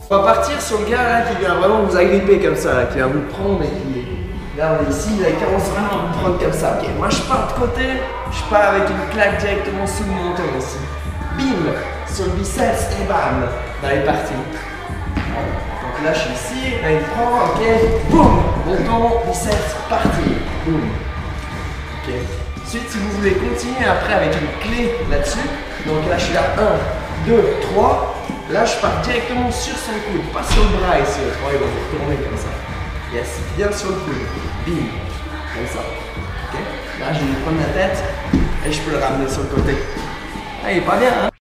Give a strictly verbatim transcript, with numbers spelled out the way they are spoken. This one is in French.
On va partir sur le gars là qui vient vraiment vous agripper comme ça, là, qui vient vous prendre et qui... Là on est ici, là, il commence vraiment à vous prendre comme ça. Ok, moi je pars de côté, je pars avec une claque directement sous le menton aussi. Bim, sur le biceps et bam, dans les parties. Donc là je suis ici, là il prend, ok, boum, menton, biceps, parti, boum. Ok. Ensuite si vous voulez continuer après avec une clé là-dessus, donc là je suis là, un, deux, trois. Là, je pars directement sur son coude, pas sur le bras ici. Oh, il va vous retourner comme ça. Yes, bien sur le coude. Bim, comme ça. Ok. Là, je vais lui prendre la tête et je peux le ramener sur le côté. Ah, il est pas bien, hein?